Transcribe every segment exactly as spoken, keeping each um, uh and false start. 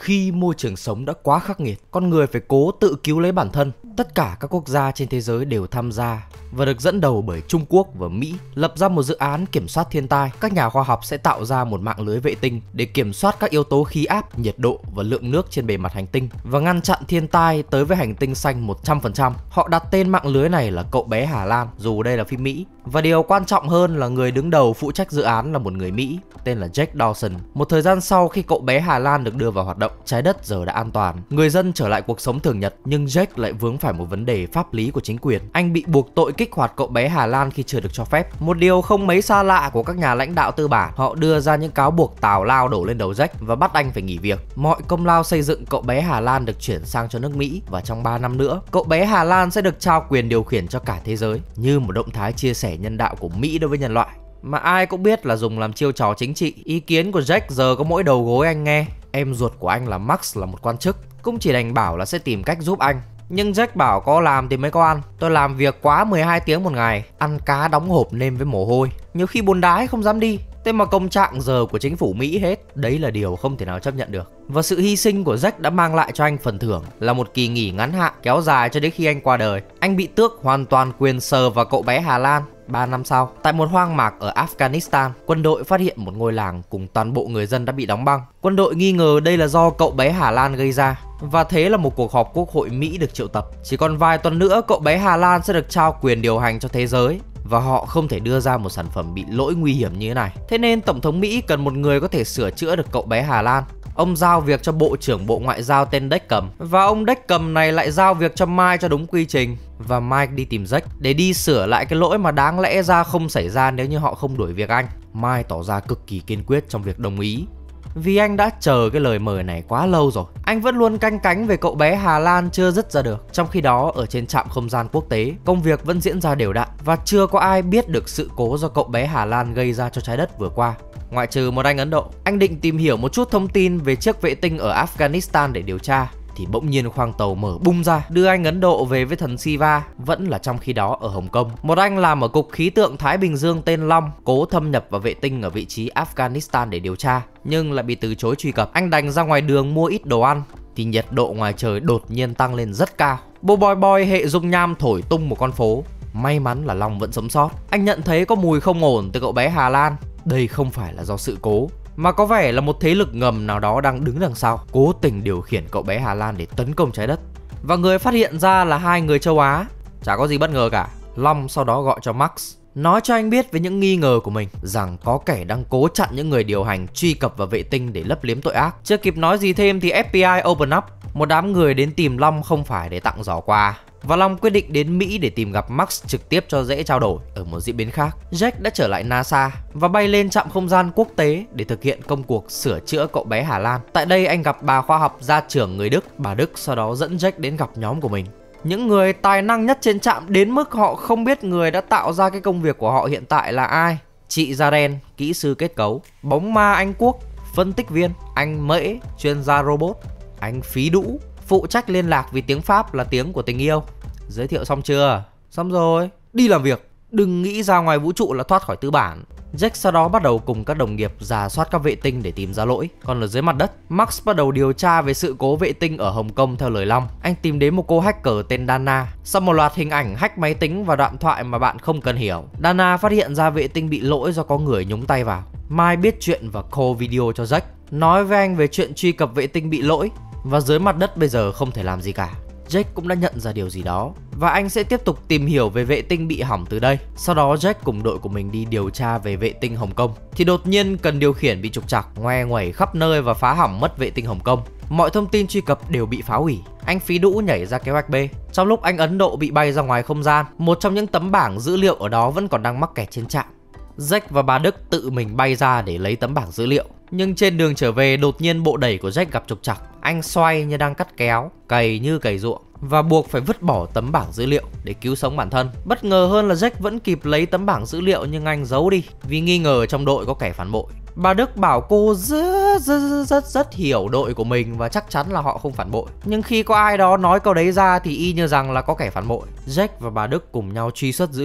Khi môi trường sống đã quá khắc nghiệt, con người phải cố tự cứu lấy bản thân. Tất cả các quốc gia trên thế giới đều tham gia và được dẫn đầu bởi Trung Quốc và Mỹ lập ra một dự án kiểm soát thiên tai. Các nhà khoa học sẽ tạo ra một mạng lưới vệ tinh để kiểm soát các yếu tố khí áp, nhiệt độ và lượng nước trên bề mặt hành tinh và ngăn chặn thiên tai tới với hành tinh xanh một trăm phần trăm. Họ đặt tên mạng lưới này là Cậu bé Hà Lan, dù đây là phim Mỹ. Và điều quan trọng hơn là người đứng đầu phụ trách dự án là một người Mỹ tên là Jack Dawson. Một thời gian sau khi cậu bé Hà Lan được đưa vào hoạt động, trái đất giờ đã an toàn, người dân trở lại cuộc sống thường nhật. Nhưng Jack lại vướng phải một vấn đề pháp lý của chính quyền. Anh bị buộc tội kích hoạt cậu bé Hà Lan khi chưa được cho phép. Một điều không mấy xa lạ của các nhà lãnh đạo tư bản. Họ đưa ra những cáo buộc tào lao đổ lên đầu Jack và bắt anh phải nghỉ việc. Mọi công lao xây dựng cậu bé Hà Lan được chuyển sang cho nước Mỹ và trong ba năm nữa, cậu bé Hà Lan sẽ được trao quyền điều khiển cho cả thế giới, như một động thái chia sẻ nhân đạo của Mỹ đối với nhân loại. Mà ai cũng biết là dùng làm chiêu trò chính trị. Ý kiến của Jack giờ có mỗi đầu gối anh nghe. Em ruột của anh là Max là một quan chức, cũng chỉ đành bảo là sẽ tìm cách giúp anh. Nhưng Jack bảo có làm thì mới có ăn. Tôi làm việc quá mười hai tiếng một ngày, ăn cá đóng hộp nêm với mồ hôi, nhiều khi buồn đái không dám đi. Thế mà công trạng giờ của chính phủ Mỹ hết. Đấy là điều không thể nào chấp nhận được. Và sự hy sinh của Jack đã mang lại cho anh phần thưởng là một kỳ nghỉ ngắn hạn kéo dài cho đến khi anh qua đời. Anh bị tước hoàn toàn quyền sờ vào cậu bé Hà Lan. Ba năm sau, tại một hoang mạc ở Afghanistan, quân đội phát hiện một ngôi làng cùng toàn bộ người dân đã bị đóng băng. Quân đội nghi ngờ đây là do cậu bé Hà Lan gây ra. Và thế là một cuộc họp quốc hội Mỹ được triệu tập. Chỉ còn vài tuần nữa, cậu bé Hà Lan sẽ được trao quyền điều hành cho thế giới. Và họ không thể đưa ra một sản phẩm bị lỗi nguy hiểm như thế này. Thế nên Tổng thống Mỹ cần một người có thể sửa chữa được cậu bé Hà Lan. Ông giao việc cho Bộ trưởng Bộ Ngoại giao tên Deckham. Và ông Deckham này lại giao việc cho Mike cho đúng quy trình. Và Mike đi tìm Jack để đi sửa lại cái lỗi mà đáng lẽ ra không xảy ra nếu như họ không đuổi việc anh. Mike tỏ ra cực kỳ kiên quyết trong việc đồng ý, vì anh đã chờ cái lời mời này quá lâu rồi. Anh vẫn luôn canh cánh về cậu bé Hà Lan chưa dứt ra được. Trong khi đó, ở trên trạm không gian quốc tế, công việc vẫn diễn ra đều đặn và chưa có ai biết được sự cố do cậu bé Hà Lan gây ra cho trái đất vừa qua, ngoại trừ một anh Ấn Độ. Anh định tìm hiểu một chút thông tin về chiếc vệ tinh ở Afghanistan để điều tra, thì bỗng nhiên khoang tàu mở bung ra, đưa anh Ấn Độ về với thần Shiva. Vẫn là trong khi đó ở Hồng Kông, một anh làm ở cục khí tượng Thái Bình Dương tên Long cố thâm nhập vào vệ tinh ở vị trí Afghanistan để điều tra, nhưng lại bị từ chối truy cập. Anh đành ra ngoài đường mua ít đồ ăn, thì nhiệt độ ngoài trời đột nhiên tăng lên rất cao. Bộ boy boy hệ dung nham thổi tung một con phố. May mắn là Long vẫn sống sót. Anh nhận thấy có mùi không ổn từ cậu bé Hà Lan. Đây không phải là do sự cố, mà có vẻ là một thế lực ngầm nào đó đang đứng đằng sau, cố tình điều khiển cậu bé Hà Lan để tấn công trái đất. Và người phát hiện ra là hai người châu Á. Chả có gì bất ngờ cả. Long sau đó gọi cho Max, nói cho anh biết về những nghi ngờ của mình, rằng có kẻ đang cố chặn những người điều hành truy cập vào vệ tinh để lấp liếm tội ác. Chưa kịp nói gì thêm thì ép bê i open up. Một đám người đến tìm Long không phải để tặng giỏ quà, và Long quyết định đến Mỹ để tìm gặp Max trực tiếp cho dễ trao đổi. Ở một diễn biến khác, Jack đã trở lại NASA và bay lên trạm không gian quốc tế để thực hiện công cuộc sửa chữa cậu bé Hà Lan. Tại đây anh gặp bà khoa học gia trưởng người Đức. Bà Đức sau đó dẫn Jack đến gặp nhóm của mình, những người tài năng nhất trên trạm đến mức họ không biết người đã tạo ra cái công việc của họ hiện tại là ai. Chị Jaren, kỹ sư kết cấu. Bóng ma Anh Quốc, phân tích viên. Anh Mễ, chuyên gia robot. Anh Phí Đũ, phụ trách liên lạc vì tiếng Pháp là tiếng của tình yêu. Giới thiệu xong chưa? Xong rồi, đi làm việc. Đừng nghĩ ra ngoài vũ trụ là thoát khỏi tư bản. Jack sau đó bắt đầu cùng các đồng nghiệp rà soát các vệ tinh để tìm ra lỗi. Còn ở dưới mặt đất, Max bắt đầu điều tra về sự cố vệ tinh ở Hồng Kông theo lời Long. Anh tìm đến một cô hacker tên Dana. Sau một loạt hình ảnh hack máy tính và đoạn thoại mà bạn không cần hiểu, Dana phát hiện ra vệ tinh bị lỗi do có người nhúng tay vào. Mai biết chuyện và call video cho Jack, nói với anh về chuyện truy cập vệ tinh bị lỗi. Và dưới mặt đất bây giờ không thể làm gì cả. Jack cũng đã nhận ra điều gì đó, và anh sẽ tiếp tục tìm hiểu về vệ tinh bị hỏng từ đây. Sau đó Jack cùng đội của mình đi điều tra về vệ tinh Hồng Kông, thì đột nhiên cần điều khiển bị trục trặc, ngoe nguẩy khắp nơi và phá hỏng mất vệ tinh Hồng Kông. Mọi thông tin truy cập đều bị phá hủy. Anh Phí Đũ nhảy ra kế hoạch B. Trong lúc anh Ấn Độ bị bay ra ngoài không gian, một trong những tấm bảng dữ liệu ở đó vẫn còn đang mắc kẹt trên trạm. Jack và bà Đức tự mình bay ra để lấy tấm bảng dữ liệu. Nhưng trên đường trở về, đột nhiên bộ đẩy của Jack gặp trục trặc. Anh xoay như đang cắt kéo, cày như cày ruộng, và buộc phải vứt bỏ tấm bảng dữ liệu để cứu sống bản thân. Bất ngờ hơn là Jack vẫn kịp lấy tấm bảng dữ liệu, nhưng anh giấu đi vì nghi ngờ trong đội có kẻ phản bội. Bà Đức bảo cô rất rất rất rất hiểu đội của mình và chắc chắn là họ không phản bội. Nhưng khi có ai đó nói câu đấy ra thì y như rằng là có kẻ phản bội. Jack và bà Đức cùng nhau truy xuất dữ liệu.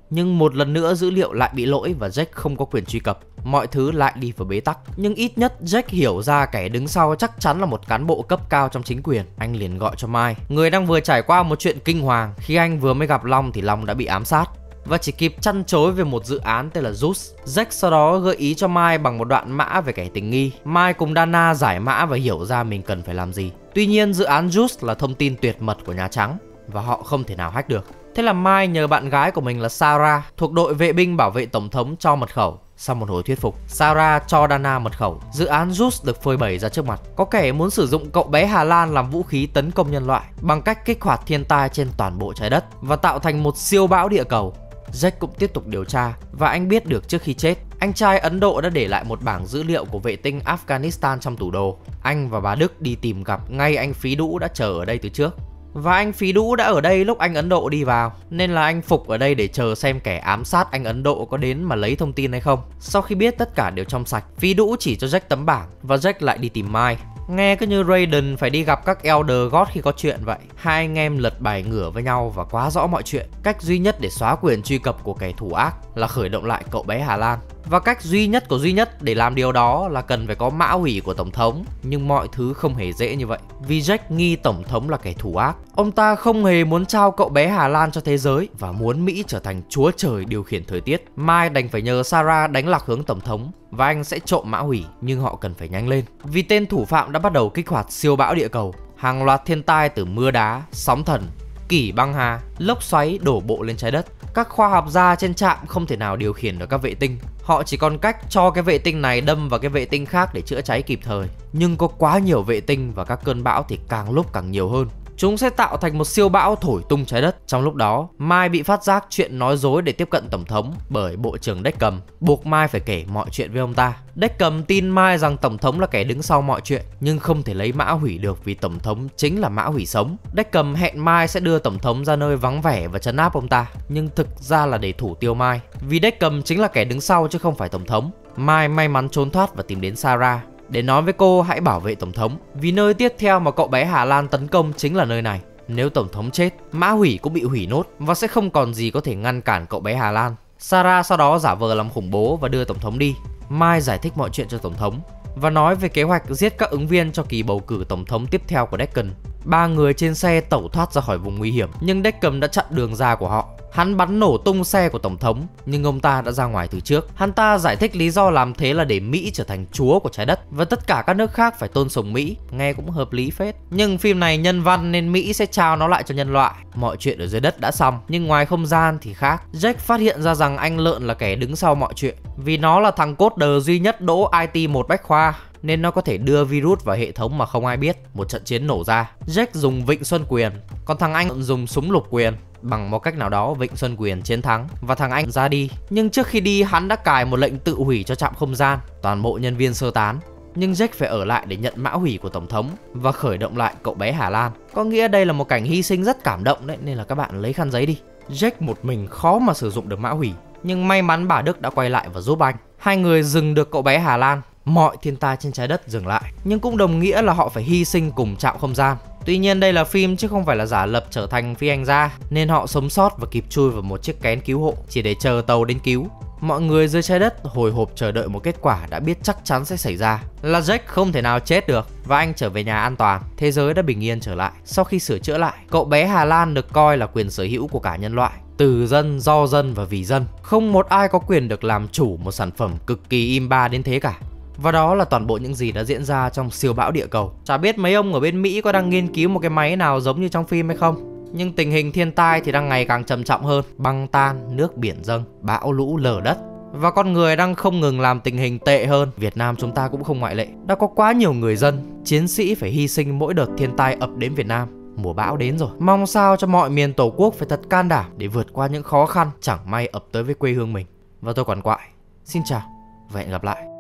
Nhưng một lần nữa dữ liệu lại bị lỗi và Jack không có quyền truy cập. Mọi thứ lại đi vào bế tắc. Nhưng ít nhất Jack hiểu ra kẻ đứng sau chắc chắn là một cán bộ cấp cao trong chính quyền. Anh liền gọi cho Mike, người đang vừa trải qua một chuyện kinh hoàng. Khi anh vừa mới gặp Long thì Long đã bị ám sát và chỉ kịp chăn chối về một dự án tên là Zeus. Jack sau đó gợi ý cho Mike bằng một đoạn mã về kẻ tình nghi. Mike cùng Dana giải mã và hiểu ra mình cần phải làm gì. Tuy nhiên dự án Zeus là thông tin tuyệt mật của Nhà Trắng và họ không thể nào hack được. Thế là Mike nhờ bạn gái của mình là Sarah thuộc đội vệ binh bảo vệ tổng thống cho mật khẩu. Sau một hồi thuyết phục, Sarah cho Dana mật khẩu. Dự án Zeus được phơi bày ra trước mặt. Có kẻ muốn sử dụng cậu bé Hà Lan làm vũ khí tấn công nhân loại bằng cách kích hoạt thiên tai trên toàn bộ trái đất và tạo thành một siêu bão địa cầu. Jack cũng tiếp tục điều tra và anh biết được trước khi chết, anh trai Ấn Độ đã để lại một bảng dữ liệu của vệ tinh Afghanistan trong tủ đồ. Anh và bà Đức đi tìm gặp ngay anh Phí Đũ đã chờ ở đây từ trước. Và anh Phí Đũ đã ở đây lúc anh Ấn Độ đi vào, nên là anh phục ở đây để chờ xem kẻ ám sát anh Ấn Độ có đến mà lấy thông tin hay không. Sau khi biết tất cả đều trong sạch, Phí Đũ chỉ cho Jack tấm bảng và Jack lại đi tìm Mike. Nghe cứ như Raiden phải đi gặp các Elder God khi có chuyện vậy. Hai anh em lật bài ngửa với nhau và quá rõ mọi chuyện. Cách duy nhất để xóa quyền truy cập của kẻ thủ ác là khởi động lại cậu bé Hà Lan. Và cách duy nhất của duy nhất để làm điều đó là cần phải có mã hủy của Tổng thống. Nhưng mọi thứ không hề dễ như vậy. Vì Jack nghi Tổng thống là kẻ thủ ác. Ông ta không hề muốn trao cậu bé Hà Lan cho thế giới và muốn Mỹ trở thành chúa trời điều khiển thời tiết. Mike đành phải nhờ Sarah đánh lạc hướng Tổng thống và anh sẽ trộm mã hủy, nhưng họ cần phải nhanh lên. Vì tên thủ phạm đã bắt đầu kích hoạt siêu bão địa cầu. Hàng loạt thiên tai từ mưa đá, sóng thần, kỷ băng hà, lốc xoáy đổ bộ lên trái đất. Các khoa học gia trên trạm không thể nào điều khiển được các vệ tinh. Họ chỉ còn cách cho cái vệ tinh này đâm vào cái vệ tinh khác để chữa cháy kịp thời. Nhưng có quá nhiều vệ tinh và các cơn bão thì càng lúc càng nhiều hơn. Chúng sẽ tạo thành một siêu bão thổi tung trái đất. Trong lúc đó, Mike bị phát giác chuyện nói dối để tiếp cận Tổng thống bởi Bộ trưởng Deckham, buộc Mike phải kể mọi chuyện với ông ta. Deckham tin Mike rằng Tổng thống là kẻ đứng sau mọi chuyện, nhưng không thể lấy mã hủy được vì Tổng thống chính là mã hủy sống. Deckham hẹn Mike sẽ đưa Tổng thống ra nơi vắng vẻ và trấn áp ông ta, nhưng thực ra là để thủ tiêu Mike, vì Deckham chính là kẻ đứng sau chứ không phải Tổng thống. Mike may mắn trốn thoát và tìm đến Sarah để nói với cô hãy bảo vệ Tổng thống, vì nơi tiếp theo mà cậu bé Hà Lan tấn công chính là nơi này. Nếu Tổng thống chết, mã hủy cũng bị hủy nốt và sẽ không còn gì có thể ngăn cản cậu bé Hà Lan. Sarah sau đó giả vờ làm khủng bố và đưa Tổng thống đi. Mike giải thích mọi chuyện cho Tổng thống và nói về kế hoạch giết các ứng viên cho kỳ bầu cử Tổng thống tiếp theo của Deckham. Ba người trên xe tẩu thoát ra khỏi vùng nguy hiểm, nhưng Deckham đã chặn đường ra của họ. Hắn bắn nổ tung xe của Tổng thống, nhưng ông ta đã ra ngoài từ trước. Hắn ta giải thích lý do làm thế là để Mỹ trở thành chúa của trái đất và tất cả các nước khác phải tôn sùng Mỹ. Nghe cũng hợp lý phết. Nhưng phim này nhân văn nên Mỹ sẽ trao nó lại cho nhân loại. Mọi chuyện ở dưới đất đã xong, nhưng ngoài không gian thì khác. Jack phát hiện ra rằng anh Lợn là kẻ đứng sau mọi chuyện, vì nó là thằng cốt đờ duy nhất đỗ i tê một bách khoa, nên nó có thể đưa virus vào hệ thống mà không ai biết. Một trận chiến nổ ra, Jack dùng Vịnh Xuân Quyền, còn thằng anh dùng súng lục quyền. Bằng một cách nào đó, Vịnh Xuân Quyền chiến thắng và thằng anh ra đi. Nhưng trước khi đi, hắn đã cài một lệnh tự hủy cho trạm không gian. Toàn bộ nhân viên sơ tán, nhưng Jack phải ở lại để nhận mã hủy của Tổng thống và khởi động lại cậu bé Hà Lan. Có nghĩa đây là một cảnh hy sinh rất cảm động đấy, nên là các bạn lấy khăn giấy đi. Jack một mình khó mà sử dụng được mã hủy, nhưng may mắn bà Đức đã quay lại và giúp anh. Hai người dừng được cậu bé Hà Lan. Mọi thiên tai trên trái đất dừng lại, nhưng cũng đồng nghĩa là họ phải hy sinh cùng trạm không gian. Tuy nhiên đây là phim chứ không phải là giả lập trở thành phi hành gia, nên họ sống sót và kịp chui vào một chiếc kén cứu hộ chỉ để chờ tàu đến cứu. Mọi người dưới trái đất hồi hộp chờ đợi một kết quả đã biết chắc chắn sẽ xảy ra, là Jack không thể nào chết được và anh trở về nhà an toàn. Thế giới đã bình yên trở lại. Sau khi sửa chữa lại, cậu bé Hà Lan được coi là quyền sở hữu của cả nhân loại, từ dân, do dân và vì dân. Không một ai có quyền được làm chủ một sản phẩm cực kỳ im ba đến thế cả. Và đó là toàn bộ những gì đã diễn ra trong siêu bão địa cầu. Chả biết mấy ông ở bên Mỹ có đang nghiên cứu một cái máy nào giống như trong phim hay không, nhưng tình hình thiên tai thì đang ngày càng trầm trọng hơn. Băng tan, nước biển dâng, bão lũ lở đất, và con người đang không ngừng làm tình hình tệ hơn. Việt Nam chúng ta cũng không ngoại lệ. Đã có quá nhiều người dân, chiến sĩ phải hy sinh mỗi đợt thiên tai ập đến Việt Nam. Mùa bão đến rồi, mong sao cho mọi miền Tổ quốc phải thật can đảm để vượt qua những khó khăn chẳng may ập tới với quê hương mình. Và tôi Quằn Quại xin chào và hẹn gặp lại.